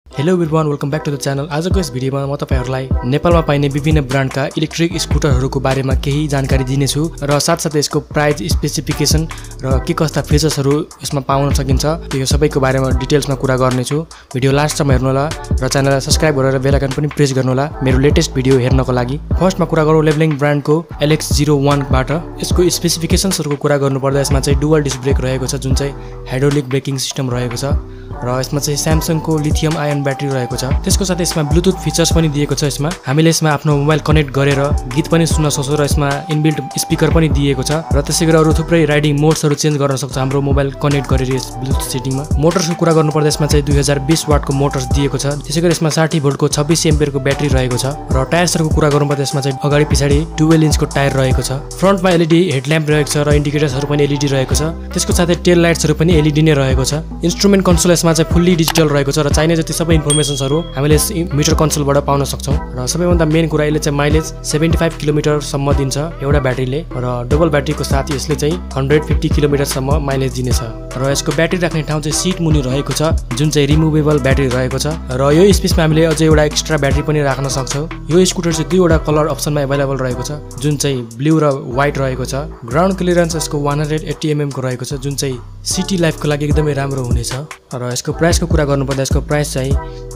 Hello everyone, welcome back to the channel. आजको यस भिडियोमा म तपाईहरुलाई नेपालमा पाइने विभिन्न ब्रान्डका इलेक्ट्रिक स्कुटरहरूको बारेमा केही जानकारी दिनेछु र साथसाथै यसको प्राइस, स्पेसिफिकेसन र के कस्ता फिचर्सहरू यसमा पाउन सकिन्छ त्यो सबैको बारेमा डिटेल्समा कुरा गर्नेछु। भिडियो लास्टसम्म हेर्नु होला र च्यानललाई सब्स्क्राइब गरेर बेल आइकन पनि प्रेस गर्नु होला मेरो लेटेस्ट भिडियो हेर्नको लागि। फर्स्टमा कुरा गरौँ लेभलिङ ब्रान्डको LX01 बाट। यसको स्पेसिफिकेसन्सहरूको कुरा गर्नुपर्दा यसमा चाहिँ डुअल डिस्क ब्रेक रहेको छ, जुन चाहिँ हाइड्रोलिक ब्रेकिङ सिस्टम रहेको छ र यसमा चाहिँ स्यामसङको लिथियम आयन ब्याट्री रहेको छ। त्यसको साथै यसमा ब्लुटुथ फिचर्स पनि दिएको छ। यसमा हामीले यसमा आफ्नो मोबाइल कनेक्ट गरेर गीत पनि सुन्न सक्छौँ र यसमा इनबिल्ट स्पिकर पनि दिएको छ र त्यसैगरी अरू थुप्रै राइडिङ मोड्सहरू चेन्ज गर्न सक्छ हाम्रो मोबाइल कनेक्ट गरेर यस ब्लुटुथ सेटिङमा। मोटर्सको कुरा गर्नुपर्दा यसमा चाहिँ 2020 वाटको मोटर्स दिएको छ। त्यसैगरी यसमा 60 भोल्टको 26 एम्पियरको ब्याट्री रहेको छ र टायर्सहरूको कुरा गर्नुपर्दा यसमा चाहिँ अगाडि पछाडि 12 इन्चको टायर रहेको छ। फ्रन्टमा LED हेडल्याम्प रहेको छ र इन्डिकेटर्सहरू पनि LED रहेको छ। त्यसको साथै टेल लाइट्सहरू पनि LED नै रहेको छ। इन्स्ट्रुमेन्ट कन्सोल यसमा चाहिँ फुल्ली डिजिटल रहेको छ र चाहिने जति सबै इन्फर्मेसन्सहरू हामीले मिटर कन्सोलबाट पाउन सक्छौँ। र सबैभन्दा मेन कुरा यसले चाहिँ माइलेज 75 किलोमिटरसम्म दिन्छ एउटा ब्याट्रीले र डबल ब्याट्रीको साथ यसले चाहिँ 150 किलोमिटरसम्म माइलेज दिनेछ। र यसको ब्याट्री राख्ने ठाउँ चाहिँ सिट मुनि रहेको छ, जुन चाहिँ रिमुभेबल ब्याट्री रहेको छ र यो स्पेसमा हामीले अझै एउटा एक्स्ट्रा ब्याट्री पनि राख्न सक्छौँ। यो स्कुटर चाहिँ दुईवटा कलर अप्सनमा एभाइलेबल रहेको छ, जुन चाहिँ ब्लू र व्हाइट रहेको छ। ग्राउन्ड क्लियरेन्स यसको 180 mm को रहेको छ, जुन चाहिँ सिटी लाइफको लागि एकदमै राम्रो हुनेछ। र यसको प्राइसको कुरा गर्नुपर्दा यसको प्राइस चाहिँ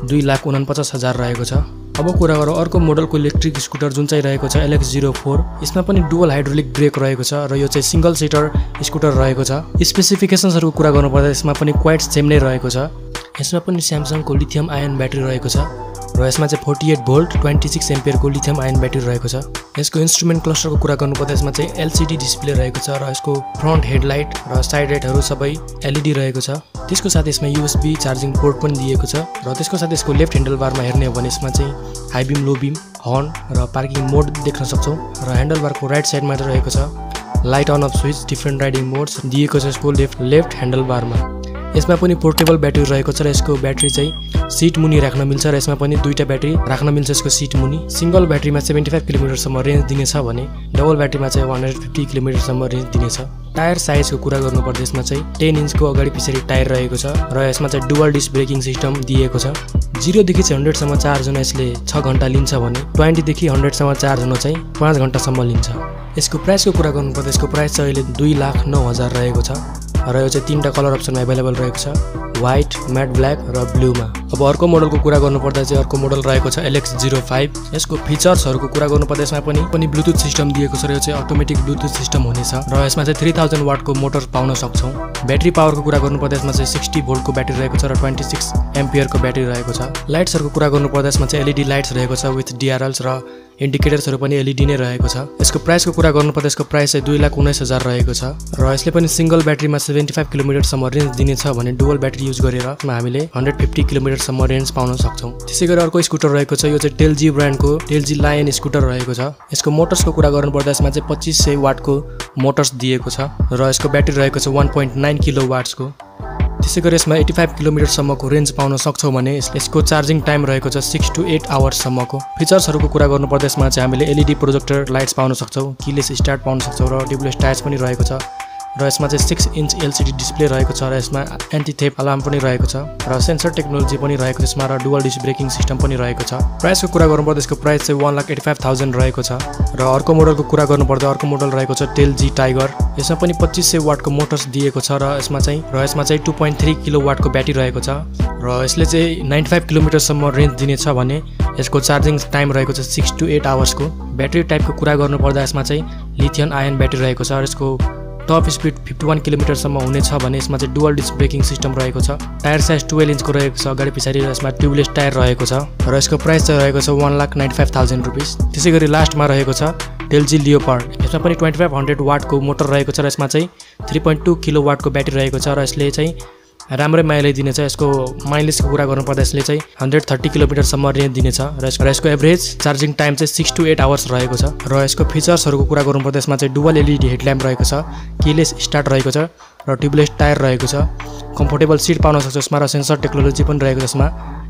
2,49,000 रहेको छ। अब कुरा गरौँ अर्को मोडलको इलेक्ट्रिक स्कुटर जुन चाहिँ रहेको छ LX04। यसमा पनि डुअल हाइड्रोलिक ब्रेक रहेको छ र यो चाहिँ सिंगल सिटर स्कुटर रहेको छ। स्पेसिफिकेसन्सहरूको कुरा गर्नुपर्दा यसमा पनि क्वाइट सेम नै रहेको छ। यसमा पनि स्यामसङको लिथियम आयन ब्याट्री रहेको छ र यसमा चाहिँ 48 भोल्ट 26 एम्पियरको लिथियम आयन ब्याट्री रहेको छ। यसको इन्स्ट्रुमेन्ट क्लस्टरको कुरा गर्नुपर्दा यसमा चाहिँ LCD डिस्प्ले रहेको छ र यसको फ्रन्ट हेडलाइट र साइड लाइटहरू सबै LED रहेको छ। त्यसको साथ यसमा USB चार्जिङ पोर्ट पनि दिएको छ र त्यसको साथ यसको लेफ्ट ह्यान्डल बारमा हेर्ने हो भने यसमा चाहिँ high beam, low beam, horn र पार्किङ मोड देख्न सक्छौँ र ह्यान्डल बारको राइट साइडमा रहेको छ light on off switch, different riding modes दिएको छ यसको लेफ्ट ह्यान्डल बारमा। यसमा पनि पोर्टेबल ब्याट्री रहेको छ र यसको ब्याट्री चाहिँ सिट मुनि राख्न मिल्छ र यसमा पनि दुईटा ब्याट्री राख्न मिल्छ यसको सिट मुनि। सिंगल ब्याट्रीमा 75 किलोमिटरसम्म रेन्ज दिनेछ भने डबल ब्याट्रीमा चाहिँ 150 किलोमिटरसम्म रेन्ज दिनेछ। टायर साइजको कुरा गर्नुपर्दा यसमा चाहिँ 10 इन्चको अगाडि पछाडि टायर रहेको छ र यसमा चाहिँ डुअल डिस्क ब्रेकिङ सिस्टम दिएको छ। 0 देखि 100 सम्म चार्ज हुन यसले 6 घण्टा लिन्छ भने 20 देखि 100 सम्म चार्ज हुन चाहिँ 5 घण्टासम्म लिन्छ। यसको प्राइसको कुरा गर्नुपर्दा यसको प्राइस चाहिँ अहिले 2,09,000 रहेको छ र यो चाहिँ 3टा कलर अप्सनमा एभाइलेबल रहेको छ, व्हाइट, म्याट ब्ल्याक र ब्लूमा। अब अर्को मोडलको कुरा गर्नुपर्दा चाहिँ अर्को मोडल रहेको छ LX05। यसको फिचर्सहरूको कुरा गर्नुपर्दा यसमा पनि ब्लुटुथ सिस्टम दिएको छ र यो चाहिँ अटोमेटिक ब्लुटुथ सिस्टम हुनेछ र यसमा चाहिँ 3000 वाटको मोटर पाउन सक्छौँ। ब्याट्री पावरको कुरा गर्नुपर्दा यसमा चाहिँ 60 भोल्टको ब्याट्री रहेको छ र 26 एम्पियरको ब्याट्री रहेको छ। लाइट्सहरूको कुरा गर्नुपर्दा यसमा चाहिँ LED लाइट्स रहेको छ विथ DRLs र इन्डिकेटर्सहरू पनि LED नै रहेको छ। यसको प्राइसको कुरा गर्नुपर्दा यसको प्राइस चाहिँ 2,19,000 रहेको छ र यसले पनि सिंगल ब्याट्रीमा 75 किलोमिटरसम्म रेन्ज दिनेछ भने डुअल ब्याट्री युज गरेर हामीले 150 किलोमिटरसम्म रेन्ज पाउन सक्छौँ। त्यसैगरी अर्को स्कुटर रहेको छ, यो चाहिँ टेलजी ब्रान्डको टेलजी लायन स्कुटर रहेको छ। यसको मोटर्सको कुरा गर्नुपर्दा यसमा चाहिँ 2500 वाटको मोटर्स दिएको छ र यसको ब्याट्री रहेको छ 1.9 किलो वाट्सको। त्यसैगरी यसमा 85 किलोमिटरसम्मको रेन्ज पाउन सक्छौँ भने यसको चार्जिङ टाइम रहेको छ 6 to 8 आवर्ससम्मको। फिचर्सहरूको कुरा गर्नुपर्दा यसमा चाहिँ हामीले LED प्रोजेक्टर लाइट्स पाउन सक्छौँ, कीलेस स्टार्ट पाउन सक्छौँ र ट्युबलेस टायर्स पनि रहेको छ र यसमा चाहिँ 6 इन्च LCD डिस्प्ले रहेको छ र यसमा एन्टी थेफ्ट अलार्म पनि रहेको छ र सेन्सर टेक्नोलोजी पनि रहेको छ यसमा र डुअल डिस्क ब्रेकिङ सिस्टम पनि रहेको छ। प्राइसको कुरा गर्नुपर्दा यसको प्राइस चाहिँ 1,85,000 रहेको छ र अर्को मोडलको कुरा गर्नुपर्दा अर्को मोडल रहेको छ टेलजी टाइगर। यसमा पनि 2500 वाटको मोटर्स दिएको छ र यसमा चाहिँ 2.3 किलो वाटको ब्याट्री रहेको छ र यसले चाहिँ 95 किलोमिटरसम्म रेन्ज दिनेछ भने यसको चार्जिङ टाइम रहेको छ 6 to 8 आवर्सको। ब्याट्री टाइपको कुरा गर्नुपर्दा यसमा चाहिँ लिथियम आयन ब्याट्री रहेको छ र यसको टप स्पिड 51 किलोमिटरसम्म हुनेछ भने यसमा चाहिँ डुअल डिस्क ब्रेकिङ सिस्टम रहेको छ। टायर साइज 12 इन्चको रहेको छ अगाडि पछाडि र यसमा ट्युबलेस टायर रहेको छ र यसको प्राइस चाहिँ रहेको छ 1,95,000 रुपिस। त्यसैगरी लास्टमा रहेको छ टेलजी लियोपार्ड। यसमा पनि 2500 वाटको मोटर रहेको छ र यसमा चाहिँ 3.2 किलो वाटको ब्याट्री रहेको छ र यसले चाहिँ राम्रै माइलेज दिनेछ। यसको माइलेजको कुरा गर्नुपर्दा यसले चाहिँ 130 किलोमिटरसम्म रेन्ज दिनेछ र यसको एभरेज चार्जिङ टाइम चाहिँ 6 to 8 आवर्स रहेको छ र यसको फिचर्सहरूको कुरा गर्नुपर्दा यसमा चाहिँ डुअल LED हेडल्याम्प रहेको छ, कीलेस स्टार्ट रहेको छ र ट्युबलेस टायर रहेको छ। कम्फोर्टेबल सिट पाउन सक्छ यसमा र सेन्सर टेक्नोलोजी पनि रहेको छ यसमा।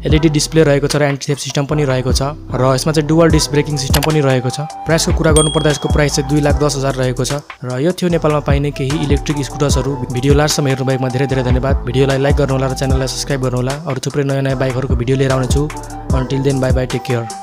LED डिस्प्ले रहेको छ र एन्टी थेफ्ट सिस्टम पनि रहेको छ र यसमा चाहिँ डुअल डिस्क ब्रेकिङ सिस्टम पनि रहेको छ। प्राइसको कुरा गर्नुपर्दा यसको प्राइस चाहिँ 2,10,000 रहेको छ र यो थियो नेपालमा पाइने केही इलेक्ट्रिक स्कुटर्सहरू। भिडियो लास्टसम्म हेर्नु भएकोमा धेरै धेरै धन्यवाद। भिडियोलाई लाइक गर्नुहोला र च्यानललाई सब्स्क्राइब गर्नुहोला। अरू थुप्रै नयाँ नयाँ बाइकहरूको भिडियो लिएर आउनेछु। Until then, bye bye, take care.